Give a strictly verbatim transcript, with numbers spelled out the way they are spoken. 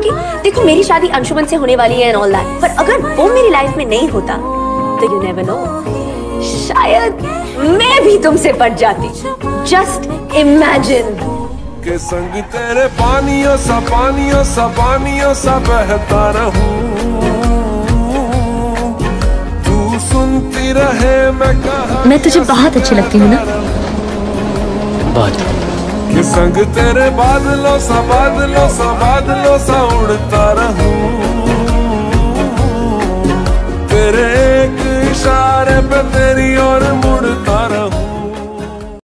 कि देखो मेरी शादी अंशुमन से होने वाली है एंड ऑल दैट, पर अगर वो मेरी लाइफ में नहीं होता तो यू नेवर नो, शायद मैं भी तुमसे पट जाती। जस्ट इमेजिन के संग तेरे पानियों सा पानियों सा पानियों सा बहता रहूं, तू सुनती रहे मैं कहा। मैं तुझे बहुत अच्छी लगती हूँ ना? बहुत। के संग तेरे बादलों सा बादलों सा बादलों सा उड़ता रहूं, तेरे एक इशारे पे तेरी और